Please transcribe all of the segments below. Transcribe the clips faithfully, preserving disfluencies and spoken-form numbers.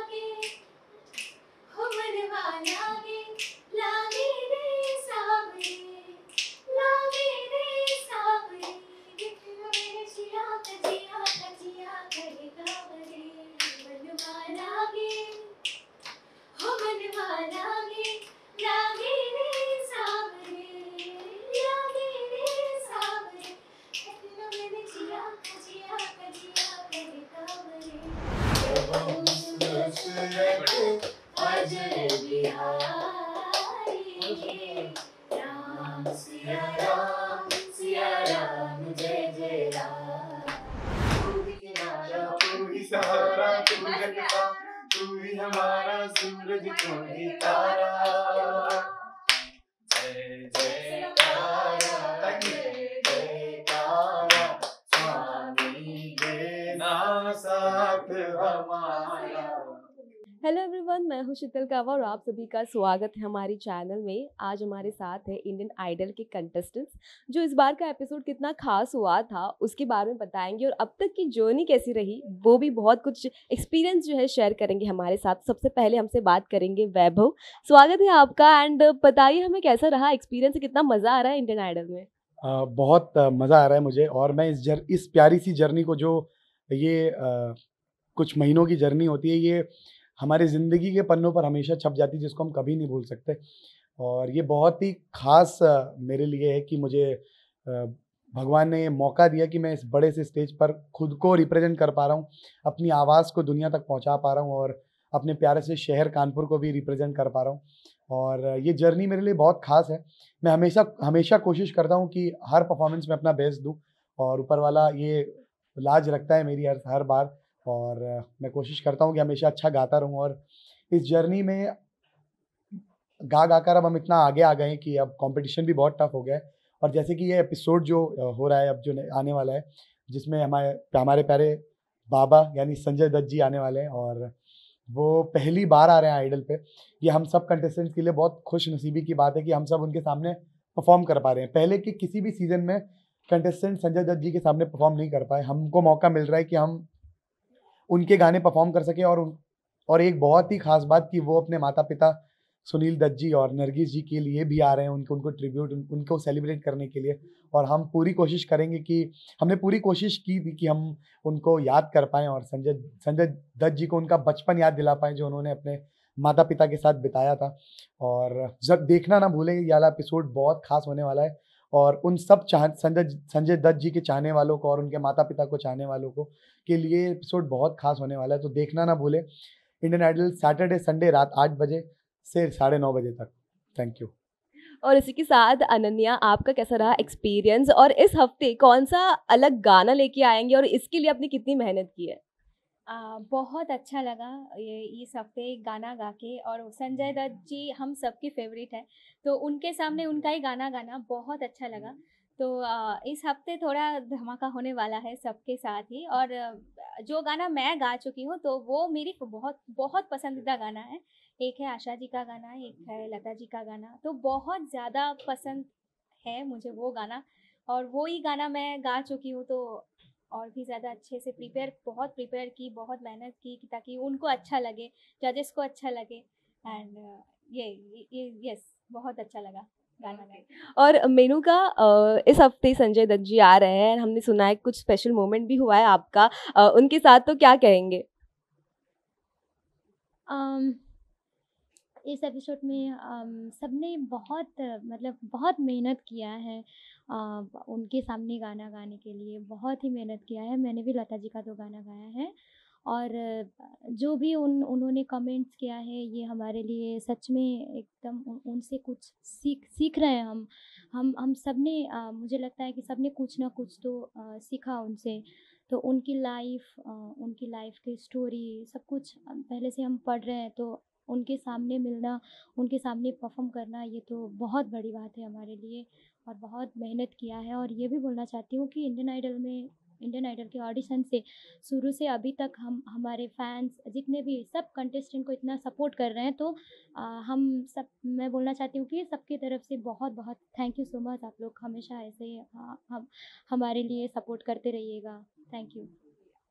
लागे हो मनवा लागे लागे रे सावरे लागे रे सावरे बिखरो मेरे जिया कजिया कजिया करे गावरे मनवा लागे हो मनवा लागे लागे रे सावरे लागे रे सावरे बिखरो मेरे जिया कजिया कजिया करे गावरे अजय बिहारी राम सिया राम सिया राम जय जय राम तू ही किनारा तू ही सहारा तू है किनारा तू ही हमारा सूरज तू ही तारा जय जय तारा जय जय तारा स्वामी देना साथ हमारा। हेलो एवरीवन, मैं हूं शीतल कावा और आप सभी का स्वागत है हमारी चैनल में। आज हमारे साथ है इंडियन आइडल के कंटेस्टेंट्स जो इस बार का एपिसोड कितना खास हुआ था उसके बारे में बताएंगे और अब तक की जर्नी कैसी रही वो भी बहुत कुछ एक्सपीरियंस जो है शेयर करेंगे हमारे साथ। सबसे पहले हमसे बात करेंगे वैभव। स्वागत है आपका एंड बताइए हमें कैसा रहा एक्सपीरियंस, कितना मज़ा आ रहा है इंडियन आइडल में। आ, बहुत मज़ा आ रहा है मुझे और मैं इस जर इस प्यारी सी जर्नी को जो ये आ, कुछ महीनों की जर्नी होती है ये हमारी ज़िंदगी के पन्नों पर हमेशा छप जाती है जिसको हम कभी नहीं भूल सकते। और ये बहुत ही ख़ास मेरे लिए है कि मुझे भगवान ने ये मौका दिया कि मैं इस बड़े से स्टेज पर खुद को रिप्रेजेंट कर पा रहा हूँ, अपनी आवाज़ को दुनिया तक पहुँचा पा रहा हूँ और अपने प्यारे से शहर कानपुर को भी रिप्रेजेंट कर पा रहा हूँ। और ये जर्नी मेरे लिए बहुत ख़ास है। मैं हमेशा हमेशा कोशिश करता हूँ कि हर परफॉर्मेंस में अपना बेस्ट दूँ और ऊपर वाला ये लाज रखता है मेरी हर हर बार और मैं कोशिश करता हूँ कि हमेशा अच्छा गाता रहूँ। और इस जर्नी में गा गा कर अब हम इतना आगे आ गए हैं कि अब कंपटीशन भी बहुत टफ हो गया है। और जैसे कि ये एपिसोड जो हो रहा है अब जो आने वाला है जिसमें हमारे हमारे प्यारे बाबा यानी संजय दत्त जी आने वाले हैं और वो पहली बार आ रहे हैं आइडल पे। ये हम सब कंटेस्टेंट्स के लिए बहुत खुश नसीबी की बात है कि हम सब उनके सामने परफॉर्म कर पा रहे हैं। पहले के किसी भी सीज़न में कंटेस्टेंट संजय दत्त जी के सामने परफॉर्म नहीं कर पाए, हमको मौका मिल रहा है कि हम उनके गाने परफॉर्म कर सके। और उन और एक बहुत ही खास बात कि वो अपने माता पिता सुनील दत्त जी और नरगिस जी के लिए भी आ रहे हैं, उनको उनको ट्रिब्यूट उन, उनको सेलिब्रेट करने के लिए। और हम पूरी कोशिश करेंगे कि हमने पूरी कोशिश की थी कि हम उनको याद कर पाएँ और संजय संजय दत्त जी को उनका बचपन याद दिला पाएँ जो उन्होंने अपने माता पिता के साथ बिताया था। और जब देखना ना भूलें, ये वाला एपिसोड बहुत खास होने वाला है और उन सब चाह संजय संजय दत्त जी के चाहने वालों को और उनके माता पिता को चाहने वालों को के लिए एपिसोड बहुत खास होने वाला है। तो देखना ना भूलें इंडियन आइडल सैटरडे संडे रात आठ बजे से साढ़े नौ बजे तक। Thank you. और इसी के साथ अनन्या, आपका कैसा रहा एक्सपीरियंस और इस हफ्ते कौन सा अलग गाना लेके आएंगे और इसके लिए आपने कितनी मेहनत की है? आ, बहुत अच्छा लगा ये इस हफ्ते गाना गा के। और संजय दत्त जी हम सबके फेवरेट है तो उनके सामने उनका ही गाना गाना बहुत अच्छा लगा। तो आ, इस हफ्ते थोड़ा धमाका होने वाला है सबके साथ ही। और आ, जो गाना मैं गा चुकी हूँ तो वो मेरी बहुत बहुत पसंदीदा गाना है। एक है आशा जी का गाना, एक है लता जी का गाना, तो बहुत ज़्यादा पसंद है मुझे वो गाना। और वो ही गाना मैं गा चुकी हूँ तो और भी ज़्यादा अच्छे से प्रिपेयर बहुत प्रिपेयर की, बहुत मेहनत की कि ताकि उनको अच्छा लगे, जजेस को अच्छा लगे। एंड ये ये यस बहुत अच्छा लगा गाना गा। और मेनू का अ, इस हफ्ते संजय दत्त जी आ रहे हैं, हमने सुना है कुछ स्पेशल मोमेंट भी हुआ है आपका अ, उनके साथ, तो क्या कहेंगे? um, इस एपिसोड में um, सबने बहुत मतलब बहुत मेहनत किया है uh, उनके सामने गाना गाने के लिए बहुत ही मेहनत किया है। मैंने भी लता जी का तो गाना गाया है और जो भी उन उन्होंने कमेंट्स किया है ये हमारे लिए सच में एकदम उन, उनसे कुछ सीख सीख रहे हैं हम हम हम सब ने uh, मुझे लगता है कि सब ने कुछ ना कुछ तो uh, सीखा उनसे। तो उनकी लाइफ उनकी लाइफ की स्टोरी सब कुछ पहले से हम पढ़ रहे हैं तो उनके सामने मिलना, उनके सामने परफॉर्म करना ये तो बहुत बड़ी बात है हमारे लिए और बहुत मेहनत किया है। और ये भी बोलना चाहती हूँ कि इंडियन आइडल में इंडियन आइडल के ऑडिशन से शुरू से अभी तक हम हमारे फैंस जितने भी सब कंटेस्टेंट को इतना सपोर्ट कर रहे हैं तो आ, हम सब मैं बोलना चाहती हूँ कि सबकी तरफ से बहुत बहुत थैंक यू सो मच। आप लोग हमेशा ऐसे ही हम हमारे लिए सपोर्ट करते रहिएगा। Thank you.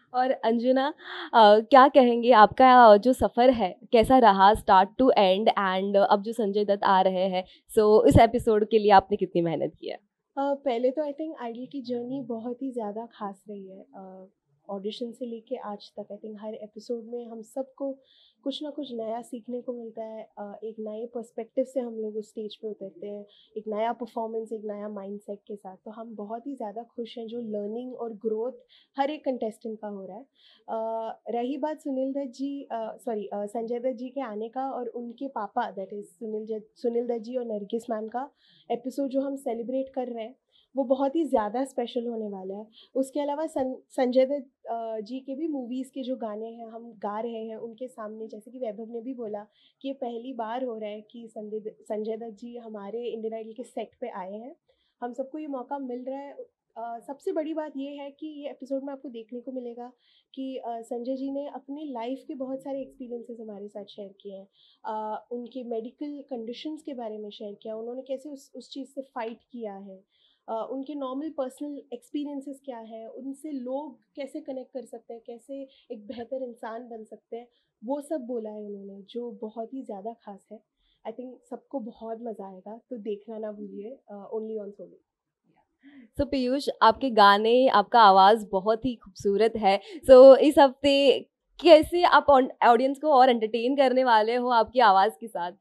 और अंजुना, अ, क्या कहेंगे, आपका जो सफ़र है कैसा रहा स्टार्ट टू एंड, एंड अब जो संजय दत्त आ रहे हैं, सो इस एपिसोड के लिए आपने कितनी मेहनत की है? अ, पहले तो आई थिंक आइडल की जर्नी बहुत ही ज़्यादा खास रही है। ऑडिशन से लेके आज तक आई थिंक हर एपिसोड में हम सबको कुछ ना कुछ नया सीखने को मिलता है। अ, एक नए पर्सपेक्टिव से हम लोग उस स्टेज पे उतरते हैं, एक नया परफॉर्मेंस, एक नया माइंडसेट के साथ। तो हम बहुत ही ज़्यादा खुश हैं जो लर्निंग और ग्रोथ हर एक कंटेस्टेंट का हो रहा है। अ, रही बात सुनील दत्त जी, सॉरी संजय दत्त जी के आने का, और उनके पापा दैट इज़ सुनील जत सुनील दत्त जी और नरगिस मैम का एपिसोड जो हम सेलिब्रेट कर रहे हैं, वो बहुत ही ज़्यादा स्पेशल होने वाला है। उसके अलावा सं, संजय दत्त अ, जी के भी मूवीज़ के जो गाने हैं हम गा रहे हैं उनके सामने, जैसे कि वैभव ने भी बोला कि ये पहली बार हो रहा है कि संजय द- संजय दत्त जी हमारे इंडियन आइडल के सेट पे आए हैं। हम सबको ये मौका मिल रहा है। अ, सबसे बड़ी बात ये है कि ये एपिसोड में आपको देखने को मिलेगा कि अ, संजय जी ने अपनी लाइफ के बहुत सारे एक्सपीरियंसेस हमारे साथ शेयर किए हैं। अ, उनके मेडिकल कंडीशंस के बारे में शेयर किया, उन्होंने कैसे उस उस चीज़ से फाइट किया है। अ, उनके नॉर्मल पर्सनल एक्सपीरियंसेस क्या है, उनसे लोग कैसे कनेक्ट कर सकते हैं, कैसे एक बेहतर इंसान बन सकते हैं, वो सब बोला है उन्होंने, जो बहुत ही ज़्यादा खास है। आई थिंक सबको बहुत मज़ा आएगा, तो देखना ना भूलिए, only on Sony. So Piyush, आपके गाने, आपका आवाज़ बहुत ही खूबसूरत है। सो इस हफ्ते कैसे आप ऑडियंस को और एंटरटेन करने वाले हो आपकी आवाज़ के साथ?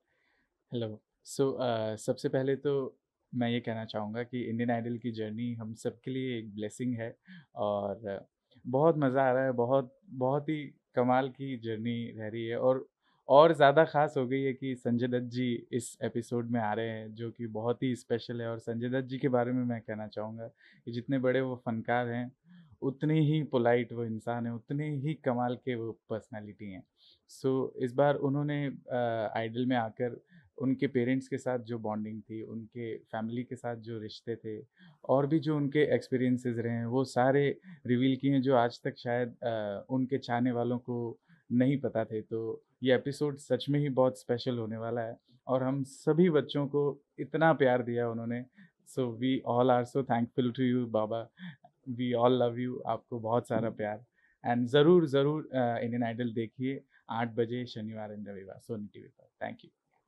हेलो। सो सबसे पहले तो मैं ये कहना चाहूँगा कि इंडियन आइडल की जर्नी हम सबके लिए एक ब्लेसिंग है, और अ, बहुत मज़ा आ रहा है। बहुत बहुत ही कमाल की जर्नी रह रही है, और और ज़्यादा ख़ास हो गई है कि संजय दत्त जी इस एपिसोड में आ रहे हैं, जो कि बहुत ही स्पेशल है। और संजय दत्त जी के बारे में मैं कहना चाहूँगा कि जितने बड़े वो फ़नकार हैं, उतने ही पोलाइट वो इंसान हैं, उतने ही कमाल के वो पर्सनैलिटी हैं। सो इस बार उन्होंने आइडल में आकर उनके पेरेंट्स के साथ जो बॉन्डिंग थी, उनके फैमिली के साथ जो रिश्ते थे, और भी जो उनके एक्सपीरियंसेस रहे हैं, वो सारे रिवील किए हैं, जो आज तक शायद अ, उनके चाहने वालों को नहीं पता थे। तो ये एपिसोड सच में ही बहुत स्पेशल होने वाला है, और हम सभी बच्चों को इतना प्यार दिया उन्होंने। So we all are so thankful to you बाबा। We all love you. आपको बहुत सारा प्यार। एंड ज़रूर ज़रूर इंडियन आइडल देखिए आठ बजे शनिवार एंड रविवार सोनी टीवी पर। Thank you.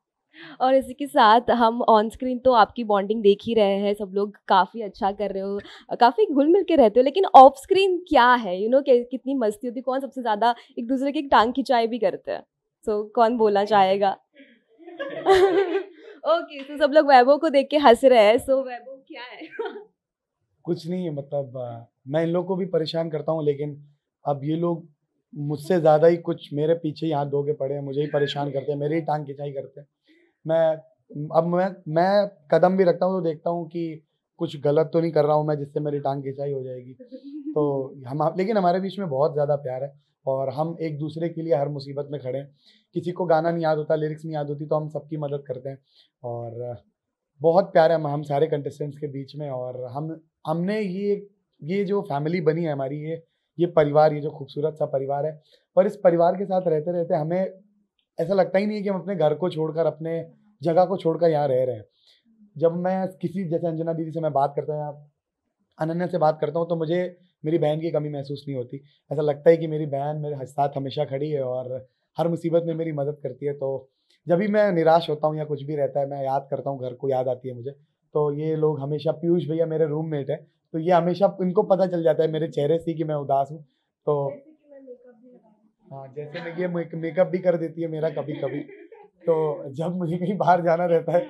और इसी के साथ हम ऑन स्क्रीन तो आपकी बॉन्डिंग देख ही रहे हैं, सब लोग काफ़ी अच्छा कर रहे हो, काफ़ी घुल मिल के रहते हो, लेकिन ऑफ स्क्रीन क्या है, यू नो कितनी मस्ती होती है, कौन सबसे ज़्यादा एक दूसरे की टांग खिंचाई भी करते हैं? सो कौन बोलना चाहेगा? ओके, तो सब लोग वैभव को देख के हंस रहे हैं। सो वैभव क्या है? कुछ नहीं है, मतलब अ, मैं इन लोग को भी परेशान करता हूँ, लेकिन अब ये लोग मुझसे ज़्यादा ही कुछ मेरे पीछे ही हाथ धो के पड़े हैं, मुझे ही परेशान करते हैं, मेरी ही टांग खिंचाई करते हैं। मैं अब मैं मैं कदम भी रखता हूँ तो देखता हूँ कि कुछ गलत तो नहीं कर रहा हूँ मैं, जिससे मेरी टांग खिंचाई हो जाएगी। तो हम लेकिन हमारे बीच में बहुत ज़्यादा प्यार है, और हम एक दूसरे के लिए हर मुसीबत में खड़े हैं। किसी को गाना नहीं याद होता, लिरिक्स नहीं याद होती, तो हम सबकी मदद करते हैं। और बहुत प्यार है हम हम सारे कंटेस्टेंट्स के बीच में। और हम हमने ये ये जो फैमिली बनी है हमारी, ये ये परिवार, ये जो खूबसूरत सा परिवार है, और इस परिवार के साथ रहते रहते हमें ऐसा लगता ही नहीं है कि हम अपने घर को छोड़कर, अपने जगह को छोड़कर यहाँ रह रहे हैं। जब मैं किसी, जैसे अंजना दीदी से मैं बात करता हूँ या अनन्या से बात करता हूँ, तो मुझे मेरी बहन की कमी महसूस नहीं होती। ऐसा लगता है कि मेरी बहन मेरे साथ हमेशा खड़ी है और हर मुसीबत में मेरी मदद करती है। तो जब भी मैं निराश होता हूँ या कुछ भी रहता है, मैं याद करता हूँ, घर को याद आती है मुझे, तो ये लोग हमेशा, पीयूष भैया मेरे रूममेट है, तो ये हमेशा, इनको पता चल जाता है मेरे चेहरे से कि मैं उदास हूँ। तो हाँ, जैसे मैं ये मेक- मेकअप भी कर देती है मेरा कभी कभी। तो जब मुझे कहीं बाहर जाना रहता है,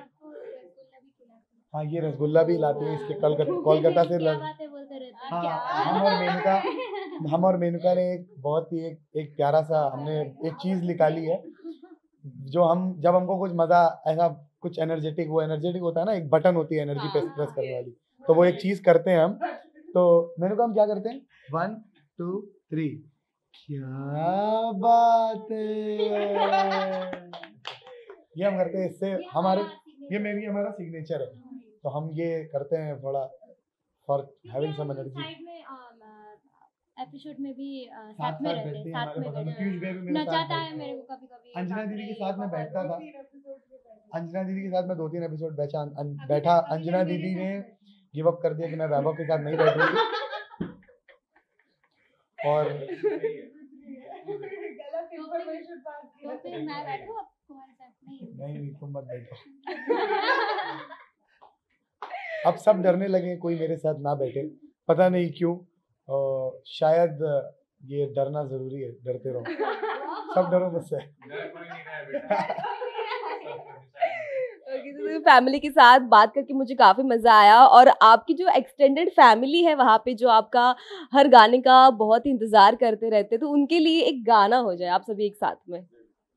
हाँ, ये रसगुल्ला भी लाते हैं, इसके कोलकाता कोलकाता से क्या लग, बातें बोलते रहते हैं? हाँ, हम और मेनका हम और मेनका ने एक बहुत ही एक एक प्यारा सा, हमने एक चीज़ निकाली है, जो हम, जब हमको कुछ मज़ा, ऐसा कुछ एनर्जेटिक, वो एनर्जेटिक होता है ना, एक बटन होती है एनर्जी पे प्रेस करने वाली, तो वो एक चीज़ करते हैं हम। तो मेनका, हम क्या करते हैं, वन टू थ्री, क्या बात है, ये हम करते हैं। इससे हमारे, ये मेरी, हमारा सिग्नेचर है, तो हम ये करते हैं थोड़ा for having some energy. Side में एपिसोड में भी अ, साथ साथ में साथ रहते बैठते हैं, हैं साथ हमारे में बगल में, बैठते पीयूष भैया भी मेरे साथ नचाता है बैठते मेरे हैं। को कभी कभी। अंजना दीदी के साथ में बैठता था, था। अंजना दीदी के साथ में दो तीन एपिसोड बैठा अं- बैठा अंजना दीदी ने गिव अप कर दिया कि मैं वैभव के साथ नहीं बैठूंगी। और तो फिर मैं बैठूं अब तुम्हारे साथ? नहीं नहीं नहीं तुम मत बैठो। अब सब डरने लगे, कोई मेरे साथ ना बैठे, पता नहीं क्यों। अ, शायद ये डरना जरूरी है, डरते रहो, सब डरो मुझसे। ओके, तो फैमिली के साथ बात करके मुझे काफ़ी मज़ा आया, और आपकी जो एक्सटेंडेड फैमिली है वहाँ पे जो आपका हर गाने का बहुत ही इंतज़ार करते रहते हैं, तो उनके लिए एक गाना हो जाए आप सभी एक साथ में।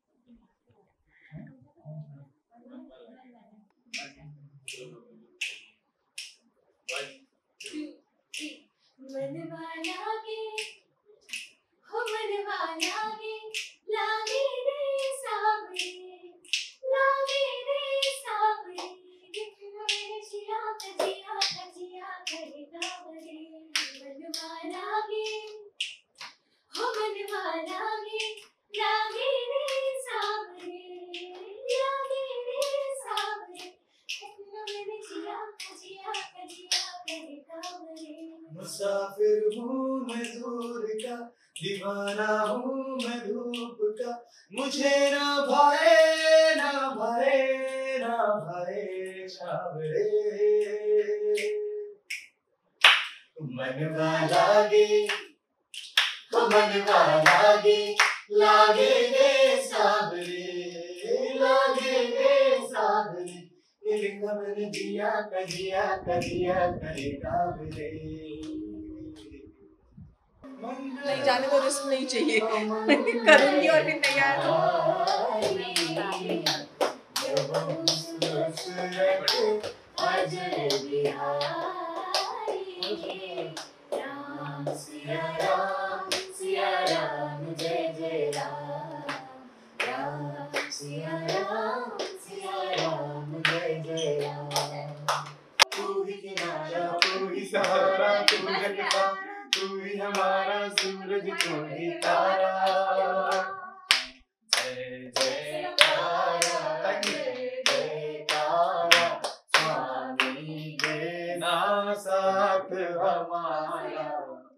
मनवा लागे हो मनवा लागे लागे रे सावरे लागे रे सावरे देखना मैंने जिया कजिया कजिया करे गावरे मनवा लागे हो मनवा लागे लागे रे सावरे लागे रे सावरे देखना मैंने जिया कजिया कजिया करे गावरे मुसाफिर हूँ मैं दूर का, दीवाना हूँ मैं धूप का, मुझे ना भाए ना भाए ना भाए छावरे। मनवा लागे हो मनवा लागे लागे रे सावरे लागे रे सावरे लिखा मैंने जिया कजिया कजिया करे कावरे। नहीं जाने तो रिस्क नहीं चाहिए। करूंगी और फिर तैयार राम सिया राम सिया राम जय जय राम राम सिया राम सिया राम जय जय राम। तू ही किनारा तू ही सहारा तू जगता तू ही हमारा सूरज तू ही तारा। जय जय तारा जय जय तारा स्वामी देना साथ हमारा।